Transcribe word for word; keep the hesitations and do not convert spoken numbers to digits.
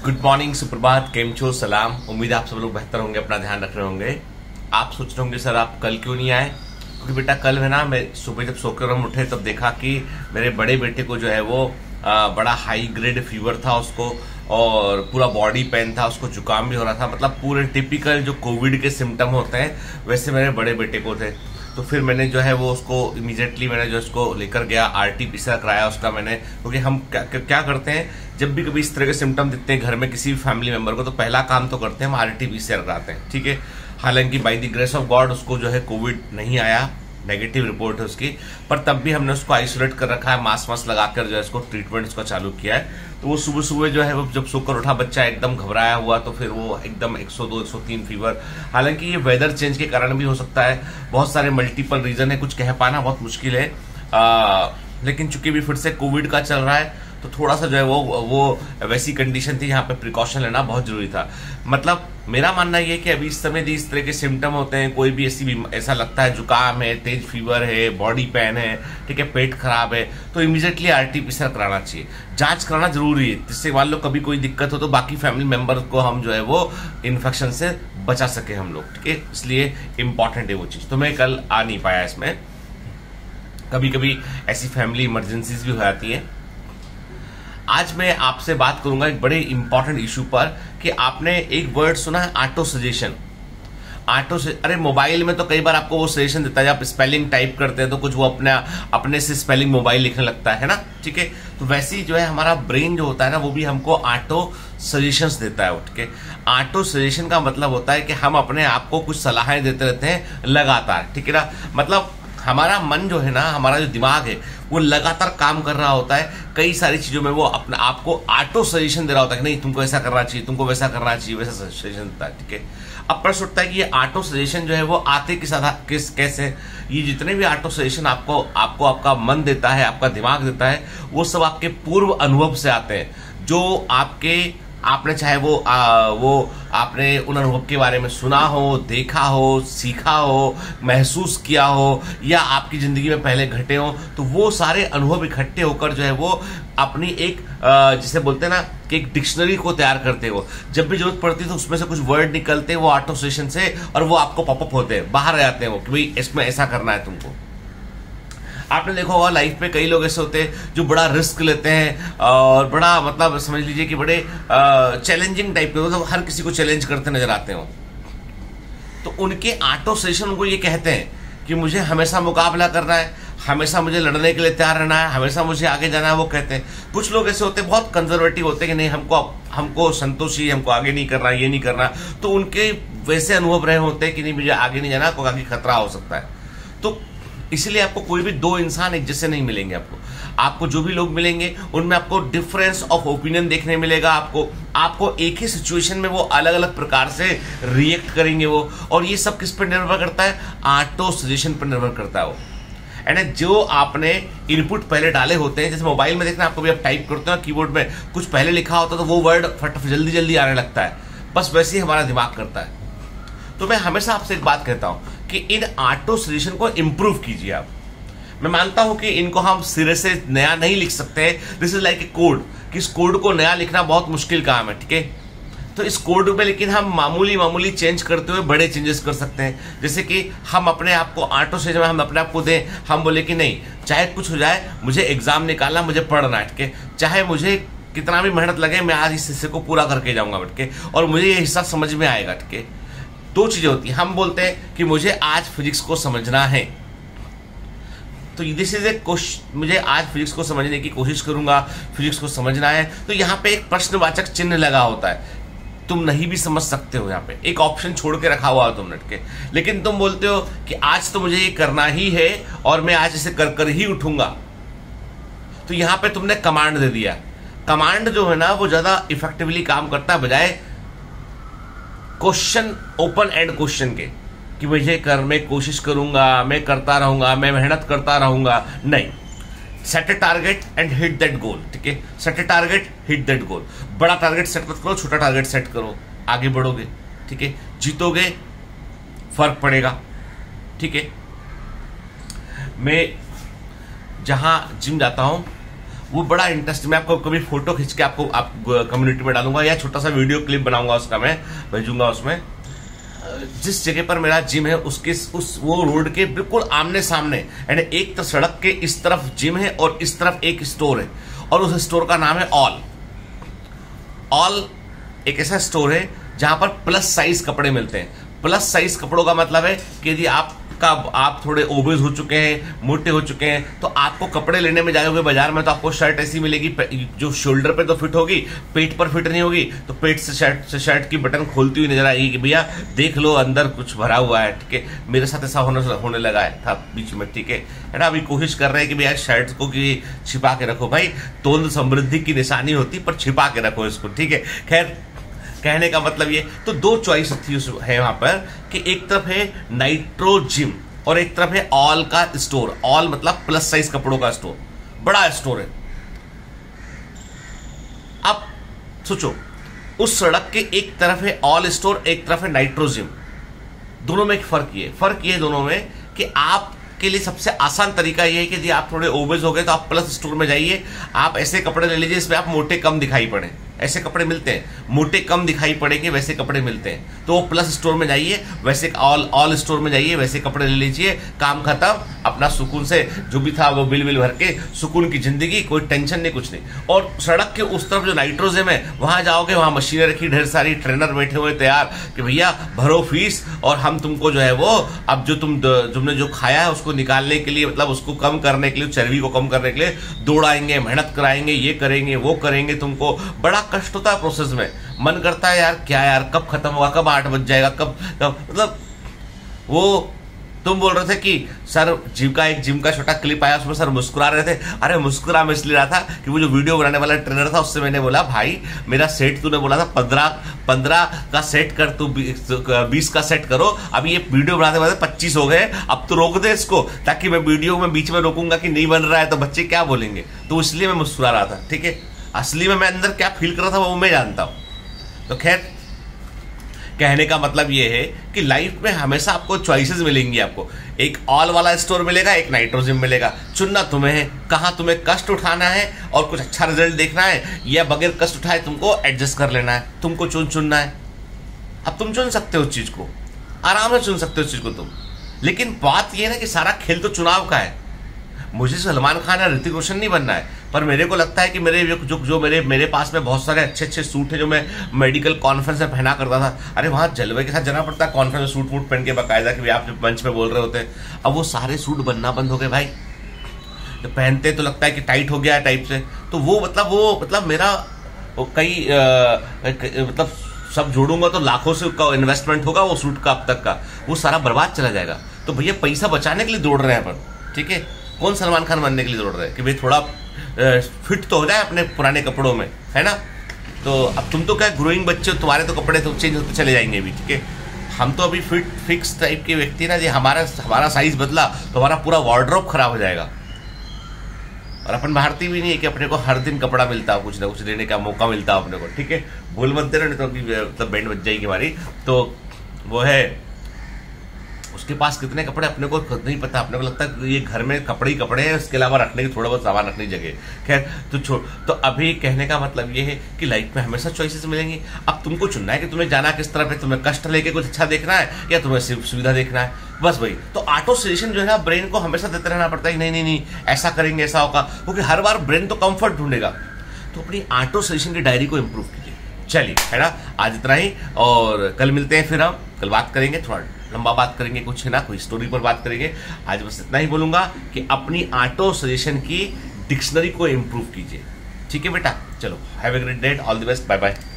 Good morning, सुप्रभात, केम छो, सलाम। उम्मीद है आप सब लोग बेहतर होंगे, अपना ध्यान रख रहे होंगे। आप सोच रहे होंगे सर आप कल क्यों नहीं आए? क्योंकि बेटा कल है ना, मैं सुबह जब सोकर हम उठे तब देखा कि मेरे बड़े बेटे को जो है वो आ, बड़ा हाई ग्रेड फीवर था उसको, और पूरा बॉडी पेन था, उसको जुकाम भी हो रहा था। मतलब पूरे टिपिकल जो कोविड के सिम्टम होते हैं वैसे मेरे बड़े बेटे को थे। तो फिर मैंने जो है वो उसको इमीडिएटली मैंने जो उसको लेकर गया, आरटी पीसीआर कराया उसका मैंने। क्योंकि हम क्या, क्या करते हैं, जब भी कभी इस तरह के सिम्टम दिखते हैं घर में किसी भी फैमिली मेंबर को, तो पहला काम तो करते हैं हम आरटी पीसीआर कराते हैं, ठीक है। हालांकि by the grace of God उसको जो है कोविड नहीं आया, नेगेटिव रिपोर्ट है उसकी, पर तब भी हमने उसको आइसोलेट कर रखा है, मास्क वास्क लगाकर जो है इसको ट्रीटमेंट इसका चालू किया है। तो वो सुबह सुबह जो है वो जब सोकर उठा बच्चा एकदम घबराया हुआ, तो फिर वो एकदम एक सौ दो एक सौ तीन फीवर। हालांकि ये वेदर चेंज के कारण भी हो सकता है, बहुत सारे मल्टीपल रीजन है, कुछ कह पाना बहुत मुश्किल है। आ, लेकिन चूंकि भी फिर से कोविड का चल रहा है तो थोड़ा सा जो है वो वो वैसी कंडीशन थी जहां पे प्रिकॉशन लेना बहुत जरूरी था। मतलब मेरा मानना ये है कि अभी इस समय इस तरह के सिम्टम होते हैं, कोई भी ऐसी ऐसा लगता है जुकाम है, तेज फीवर है, बॉडी पेन है, ठीक है, पेट खराब है, तो इमीडिएटली आरटी पीसीआर कराना चाहिए। जांच कराना जरूरी है, जिससे मान लो कभी कोई दिक्कत हो तो बाकी फैमिली मेंबर को हम जो है वो इन्फेक्शन से बचा सके हम लोग, ठीक है। इसलिए इंपॉर्टेंट है वो चीज। तो मैं कल आ नहीं पाया इसमें, कभी कभी ऐसी फैमिली इमरजेंसीज भी हो जाती है। आज मैं आपसे बात करूंगा एक बड़े इंपॉर्टेंट इशू पर कि आपने एक वर्ड सुना है, ऑटो सजेशन। ऑटो से अरे मोबाइल में तो कई बार आपको वो सजेशन देता है, आप स्पेलिंग टाइप करते हैं तो कुछ वो अपने अपने से स्पेलिंग मोबाइल लिखने लगता है ना, ठीक है। तो वैसे ही जो है हमारा ब्रेन जो होता है ना, वो भी हमको ऑटो सजेशंस देता है, ठीक है। ऑटो सजेशन का मतलब होता है कि हम अपने आप को कुछ सलाहें देते रहते हैं लगातार, ठीक है ना। मतलब हमारा मन जो है ना, हमारा जो दिमाग है वो लगातार काम कर रहा होता है, कई सारी चीजों में वो अपने आप को ऑटो सजेशन दे रहा होता है कि नहीं तुमको ऐसा करना चाहिए, तुमको वैसा करना चाहिए, वैसा सजेशन देता है, ठीक है। अब प्रश्न उठता है कि ये ऑटो सजेशन जो है वो आते किस किस कैसे? ये जितने भी ऑटो सजेशन आपको आपको आपका मन देता है, आपका दिमाग देता है, वो सब आपके पूर्व अनुभव से आते हैं, जो आपके आपने चाहे वो आ, वो आपने उन अनुभव के बारे में सुना हो, देखा हो, सीखा हो, महसूस किया हो, या आपकी जिंदगी में पहले घटे हो, तो वो सारे अनुभव इकट्ठे होकर जो है वो अपनी एक जिसे बोलते हैं ना कि एक डिक्शनरी को तैयार करते हो। जब भी जरूरत पड़ती है तो उसमें से कुछ वर्ड निकलते हैं वो ऑटो सजेशन से, और वो आपको पॉपअप होते हैं, बाहर आ जाते हैं वो कि भाई इसमें ऐसा करना है तुमको। आपने देखा होगा लाइफ में कई लोग ऐसे होते हैं जो बड़ा रिस्क लेते हैं और बड़ा मतलब समझ लीजिए कि बड़े चैलेंजिंग टाइप के, मतलब हर किसी को चैलेंज करते नजर आते हो। तो उनके ऑटो सजेशन उनको ये कहते हैं कि मुझे हमेशा मुकाबला करना है, हमेशा मुझे लड़ने के लिए तैयार रहना है, हमेशा मुझे आगे जाना है, वो कहते हैं। कुछ लोग ऐसे होते हैं बहुत कंजर्वेटिव होते हैं कि नहीं हमको हमको संतोषी, हमको आगे नहीं करना, ये नहीं करना। तो उनके वैसे अनुभव रहे होते हैं कि नहीं मुझे आगे नहीं जाना, आगे खतरा हो सकता है। तो इसलिए आपको कोई भी दो इंसान एक जैसे नहीं मिलेंगे। आपको आपको जो भी लोग मिलेंगे उनमें आपको डिफरेंस ऑफ ओपिनियन देखने मिलेगा। आपको आपको एक ही सिचुएशन में वो अलग अलग प्रकार से रिएक्ट करेंगे वो, और ये सब किस पर निर्भर करता है? ऑटो सजेशन पर निर्भर करता है वो। एंड जो आपने इनपुट पहले डाले होते हैं, जैसे मोबाइल में देखना, आपको भी आप टाइप करते हो कीबोर्ड में कुछ पहले लिखा होता है तो वो वर्ड फटाफट जल्दी जल्दी आने लगता है, बस वैसे ही हमारा दिमाग करता है। तो मैं हमेशा आपसे एक बात कहता हूं कि इन ऑटो सजेशन को इंप्रूव कीजिए आप। मैं मानता हूं कि इनको हम सिरे से नया नहीं लिख सकते, this is like a code, कि इस कोड को नया लिखना बहुत मुश्किल काम है, ठीक है। तो इस कोड में लेकिन हम मामूली मामूली चेंज करते हुए बड़े चेंजेस कर सकते हैं। जैसे कि हम अपने आप को ऑटो सजेशन में हम अपने आप को दें, हम बोले कि नहीं चाहे कुछ हो जाए मुझे एग्जाम निकालना, मुझे पढ़ना है, ठीक है, चाहे मुझे कितना भी मेहनत लगे मैं आज इस हिस्से को पूरा करके जाऊंगा बैठ के, और मुझे ये हिस्सा समझ में आएगा, ठीक है। दो चीजें होती हैं, हम बोलते हैं कि मुझे आज फिजिक्स को समझना है, तो दिस इज ए क्वेश्चन, मुझे आज फिजिक्स को समझने की कोशिश करूंगा, फिजिक्स को समझना है। तो यहाँ पे एक प्रश्नवाचक चिन्ह लगा होता है, तुम नहीं भी समझ सकते हो, यहाँ पे एक ऑप्शन छोड़ के रखा हुआ है तुमने, के लेकिन तुम बोलते हो कि आज तो मुझे ये करना ही है और मैं आज इसे कर कर ही उठूंगा। तो यहाँ पे तुमने कमांड दे दिया। कमांड जो है ना वो ज्यादा इफेक्टिवली काम करता है बजाय क्वेश्चन, ओपन एंड क्वेश्चन के, कि मुझे कर मैं कोशिश करूंगा, मैं करता रहूंगा, मैं मेहनत करता रहूंगा। नहीं, set a target and hit that goal, ठीक है। Set a target, hit that goal. बड़ा टारगेट सेट मत करो, छोटा टारगेट सेट करो, आगे बढ़ोगे, ठीक है, जीतोगे, फर्क पड़ेगा, ठीक है। मैं जहां जिम जाता हूं वो बड़ा इंटरेस्ट, मैं आपको कभी फोटो खींच के आपको आप कम्युनिटी में डालूंगा या छोटा सा वीडियो क्लिप बनाऊंगा उसका, मैं भेजूंगा उसमें। जिस जगह पर मेरा जिम है उसके उस वो रोड के बिल्कुल आमने सामने, यानी एक तरफ सड़क के इस तरफ जिम है और इस तरफ एक स्टोर है, और उस स्टोर का नाम है ऑल। ऑल एक ऐसा स्टोर है जहां पर प्लस साइज कपड़े मिलते हैं। प्लस साइज कपड़ों का मतलब है कि यदि आप का आप थोड़े ओबेज हो चुके हैं, मोटे हो चुके हैं, तो आपको कपड़े लेने में जाओगे बाजार में तो आपको शर्ट ऐसी मिलेगी जो शोल्डर पे तो फिट होगी, पेट पर फिट नहीं होगी, तो पेट से शर्ट से शर्ट की बटन खोलती हुई नजर आएगी कि भैया देख लो अंदर कुछ भरा हुआ है। ठीक है, मेरे साथ ऐसा होने होने लगा है था बीच में। ठीक है है ना, अभी कोशिश कर रहे हैं कि भैया शर्ट को कि छिपा के रखो भाई, तोंद समृद्धि की निशानी होती पर छिपा के रखो इसको। ठीक है, खैर कहने का मतलब ये, तो दो चॉइस थी उस है वहां पर कि एक तरफ है नाइट्रो जिम और एक तरफ है ऑल का स्टोर। ऑल मतलब प्लस साइज कपड़ों का स्टोर, बड़ा स्टोर है। अब सोचो, उस सड़क के एक तरफ है ऑल स्टोर, एक तरफ है नाइट्रो जिम। दोनों में एक फर्क ये फर्क ये दोनों में कि आप के लिए सबसे आसान तरीका यह है कि यदि आप थोड़े ओबेज हो गए तो आप प्लस स्टोर में जाइए, आप ऐसे कपड़े ले लीजिए इसमें आप मोटे कम दिखाई पड़े। ऐसे कपड़े मिलते हैं, मोटे कम दिखाई पड़ेंगे वैसे कपड़े मिलते हैं, तो वो प्लस स्टोर में जाइए, वैसे ऑल ऑल स्टोर में जाइए, वैसे कपड़े ले लीजिए, काम खत्म, अपना सुकून से जो भी था वो बिल बिल भर के सुकून की जिंदगी, कोई टेंशन नहीं, कुछ नहीं। और सड़क के उस तरफ जो नाइट्रोजिम है वहां जाओगे, वहां मशीनें रखी ढेर सारी, ट्रेनर बैठे हुए तैयार कि भैया भरो फीस और हम तुमको जो है वो अब जो तुम तुमने जो खाया है उसको निकालने के लिए, मतलब उसको कम करने के लिए, चर्बी को कम करने के लिए दौड़ाएंगे, मेहनत कराएंगे, ये करेंगे वो करेंगे। तुमको बड़ा कष्ट होता है प्रोसेस में, मन करता है यार क्या यार कब खत्म होगा, कब आठ बज जाएगा, कब कब मतलब वो तुम बोल रहे थे कि सर जिम का एक जिम का छोटा क्लिप आया उसमें सर मुस्कुरा रहे थे। अरे मुस्कुरा मैं इसलिए रहा था कि वो जो वीडियो बनाने वाला ट्रेनर था उससे मैंने बोला भाई मेरा सेट तूने बोला था पंद्रह पंद्रह का सेट कर, तू बीस का सेट करो, अभी ये वीडियो बनाते बनाते पच्चीस हो गए, अब तो रोक दे इसको, ताकि मैं वीडियो में बीच में रोकूंगा कि नहीं बन रहा है तो बच्चे क्या बोलेंगे, तो इसलिए मैं मुस्कुरा रहा था। ठीक है, असली में मैं अंदर क्या फील कर रहा था वो मैं जानता हूं। तो खैर कहने का मतलब ये है कि लाइफ में हमेशा आपको चॉइसेस मिलेंगी, आपको एक ऑल वाला स्टोर मिलेगा, एक नाइट्रोजिम मिलेगा, चुनना तुम्हें है कहां तुम्हें कष्ट उठाना है और कुछ अच्छा रिजल्ट देखना है, या बगैर कष्ट उठाए तुमको एडजस्ट कर लेना है, तुमको चुन चुनना है। अब तुम चुन सकते हो उस चीज को, आराम से चुन सकते हो उस चीज को तुम, लेकिन बात यह ना कि सारा खेल तो चुनाव का है। मुझे सलमान खान या ऋतिक रोशन नहीं बनना है, पर मेरे को लगता है कि मेरे जो जो मेरे मेरे पास में बहुत सारे अच्छे अच्छे सूट है जो मैं मेडिकल कॉन्फ्रेंस में पहना करता था। अरे वहां जलवे के साथ जाना पड़ता है कॉन्फ्रेंस में, सूट वूट पहन के बाकायदा कि आप जो मंच में बोल रहे होते हैं। अब वो सारे सूट बनना बंद हो गए भाई, तो पहनते तो लगता है कि टाइट हो गया है टाइप से, तो वो मतलब वो मतलब मेरा कई मतलब सब जोड़ूंगा तो लाखों से का इन्वेस्टमेंट होगा वो सूट का, अब तक का वो सारा बर्बाद चला जाएगा। तो भैया पैसा बचाने के लिए दौड़ रहे हैं अपन, ठीक है, कौन सलमान खान बनने के लिए दौड़ रहे हैं कि भाई थोड़ा फिट तो हो जाए अपने पुराने कपड़ों में, है ना। तो अब तुम तो क्या ग्रोइंग बच्चे हो, तुम्हारे तो कपड़े तो चेंज होते चले जाएंगे अभी, ठीक है। हम तो अभी फिट फिक्स टाइप के व्यक्ति ना, जी हमारा हमारा साइज बदला तो हमारा पूरा वार्डरोब खराब हो जाएगा। और अपन भारतीय भी नहीं है कि अपने को हर दिन कपड़ा मिलता हो, कुछ ना कुछ देने का मौका मिलता हो अपने को, ठीक है। भूल मत देना नहीं तो मतलब बैंड बच जाएगी हमारी। तो वो है उसके पास कितने कपड़े अपने को खुद नहीं पता, अपने को लगता है ये घर में कपड़े ही कपड़े हैं, उसके अलावा रखने की थोड़ा बहुत सामान रखने की जगह। खैर तो छोड़, तो अभी कहने का मतलब ये है कि लाइफ में हमेशा चॉइसेस मिलेंगी। अब तुमको चुनना है कि तुम्हें जाना किस तरफ है, तुम्हें कष्ट लेके कुछ अच्छा देखना है या तुम्हें सिर्फ सुविधा देखना है, बस भाई। तो ऑटो सजेशन जो है ना ब्रेन को हमेशा देते रहना पड़ता है, नहीं नहीं नहीं ऐसा करेंगे ऐसा होगा, क्योंकि हर बार ब्रेन तो कंफर्ट ढूंढेगा। तो अपनी ऑटो सजेशन की डायरी को इंप्रूव कीजिए। चलिए है ना, आज इतना ही, और कल मिलते हैं, फिर हम कल बात करेंगे, थोड़ा लंबा बात करेंगे, कुछ है ना कोई स्टोरी पर बात करेंगे। आज बस इतना ही बोलूंगा कि अपनी ऑटो सजेशन की डिक्शनरी को इंप्रूव कीजिए, ठीक है बेटा। चलो have a great day, all the best, bye bye.